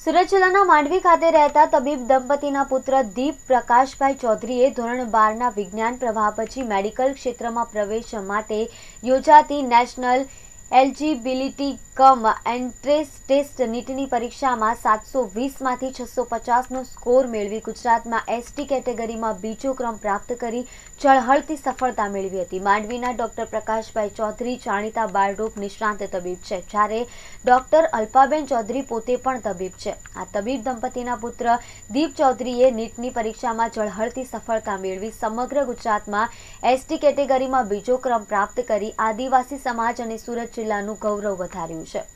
સુરત જિલ્લાના માંડવી ખાતે રહેતા તબીબ દંપતીના પુત્ર દીપ પ્રકાશભાઈ ચૌધરીએ ધોરણ 12ના વિજ્ઞાન પ્રવાહ પછી મેડિકલ ક્ષેત્રમાં પ્રવેશ માટે યોજાતી national eligibility cum entrance test નીટની પરીક્ષામાં 720માંથી 650નો સ્કોર મેળવી ગુજરાતમાં એસટી કેટેગરીમાં બીજો ક્રમ પ્રાપ્ત કરી ઝળહળતી સફળતા મેળવી હતી। માંડવીના ડોક્ટર પ્રકાશભાઈ ચૌધરી જાણીતા બાળરોગ નિષ્ણાત તબીબ છે, જ્યારે ડોક્ટર અલ્પાબેન ચૌધરી પોતે પણ તબીબ છે। આ તબીબ દંપતીના પુત્ર દીપ ચૌધરીએ નીટની પરીક્ષામાં ઝળહળતી સફળતા મેળવી સમગ્ર ગુજરાતમાં એસટી કેટેગરીમાં બીજો ક્રમ પ્રાપ્ત કરી આદિવાસી સમાજ અને સુરત જિલ્લાનું ગૌરવ વધાર્યું છે।